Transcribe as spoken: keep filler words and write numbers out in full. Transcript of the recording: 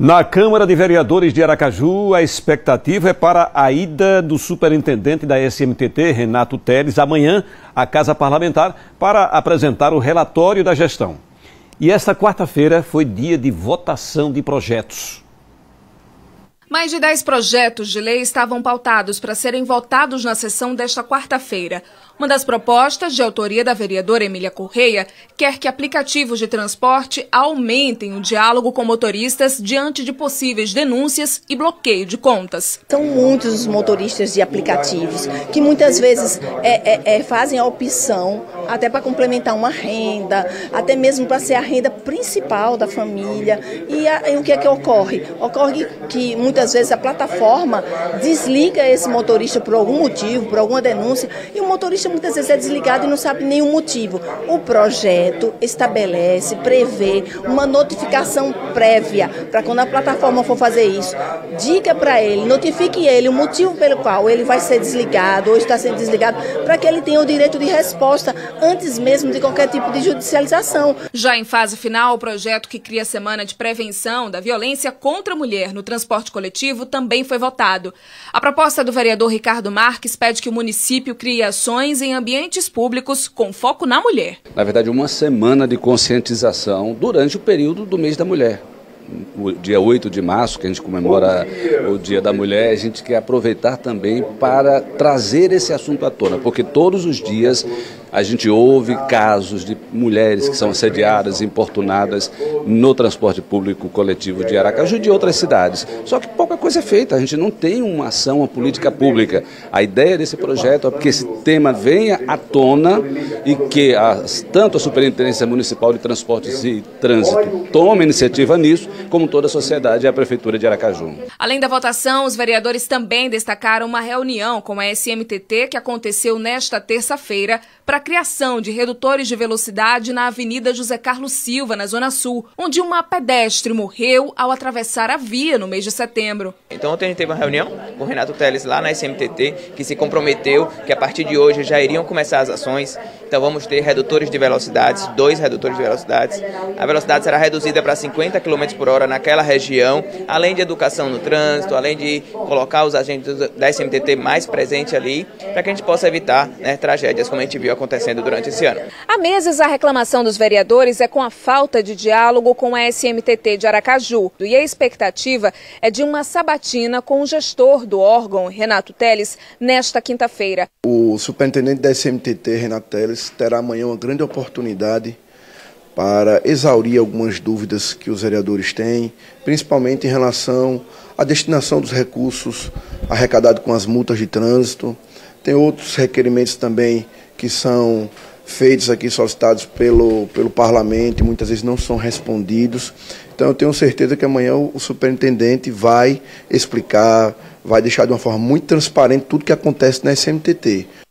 Na Câmara de Vereadores de Aracaju, a expectativa é para a ida do superintendente da S M T T, Renato Teles, amanhã à Casa Parlamentar para apresentar o relatório da gestão. E esta quarta-feira foi dia de votação de projetos. Mais de dez projetos de lei estavam pautados para serem votados na sessão desta quarta-feira. Uma das propostas, de autoria da vereadora Emília Correia, quer que aplicativos de transporte aumentem o diálogo com motoristas diante de possíveis denúncias e bloqueio de contas. São muitos os motoristas de aplicativos que muitas vezes é, é, é, fazem a opção até para complementar uma renda, até mesmo para ser a renda principal da família. E, a, e o que é que ocorre? Ocorre que muitas vezes a plataforma desliga esse motorista por algum motivo, por alguma denúncia, e o motorista muitas vezes é desligado e não sabe nenhum motivo. O projeto estabelece, prevê uma notificação prévia para quando a plataforma for fazer isso, diga para ele, notifique ele o motivo pelo qual ele vai ser desligado ou está sendo desligado, para que ele tenha o direito de resposta antes mesmo de qualquer tipo de judicialização. Já em fase final, o projeto que cria a Semana de Prevenção da Violência contra a Mulher no Transporte Coletivo também foi votado. A proposta do vereador Ricardo Marques pede que o município crie ações em ambientes públicos com foco na mulher. Na verdade, uma semana de conscientização durante o período do mês da mulher. O dia oito de março, que a gente comemora o Dia da Mulher, a gente quer aproveitar também para trazer esse assunto à tona, porque todos os dias a gente ouve casos de mulheres que são assediadas, importunadas no transporte público coletivo de Aracaju e de outras cidades. Só que pouca coisa é feita, a gente não tem uma ação, uma política pública. A ideia desse projeto é que esse tema venha à tona e que as, tanto a Superintendência Municipal de Transportes e Trânsito tome iniciativa nisso, como toda a sociedade e a Prefeitura de Aracaju. Além da votação, os vereadores também destacaram uma reunião com a S M T T que aconteceu nesta terça-feira para a criação de redutores de velocidade na Avenida José Carlos Silva, na Zona Sul, onde uma pedestre morreu ao atravessar a via no mês de setembro. Então ontem a gente teve uma reunião com o Renato Teles lá na S M T T, que se comprometeu que a partir de hoje já iriam começar as ações. Então vamos ter redutores de velocidades, dois redutores de velocidades. A velocidade será reduzida para cinquenta quilômetros por hora naquela região, além de educação no trânsito, além de colocar os agentes da S M T T mais presentes ali, para que a gente possa evitar, né, tragédias como a gente viu acontecendo durante esse ano. Há meses a reclamação dos vereadores é com a falta de diálogo com a S M T T de Aracaju. E a expectativa é de uma sabatina com o gestor do órgão, Renato Teles, nesta quinta-feira. O superintendente da S M T T, Renato Teles, terá amanhã uma grande oportunidade para exaurir algumas dúvidas que os vereadores têm, principalmente em relação à destinação dos recursos arrecadados com as multas de trânsito. Tem outros requerimentos também que são feitos aqui, solicitados pelo, pelo parlamento e muitas vezes não são respondidos. Então eu tenho certeza que amanhã o superintendente vai explicar, vai deixar de uma forma muito transparente tudo que acontece na S M T T.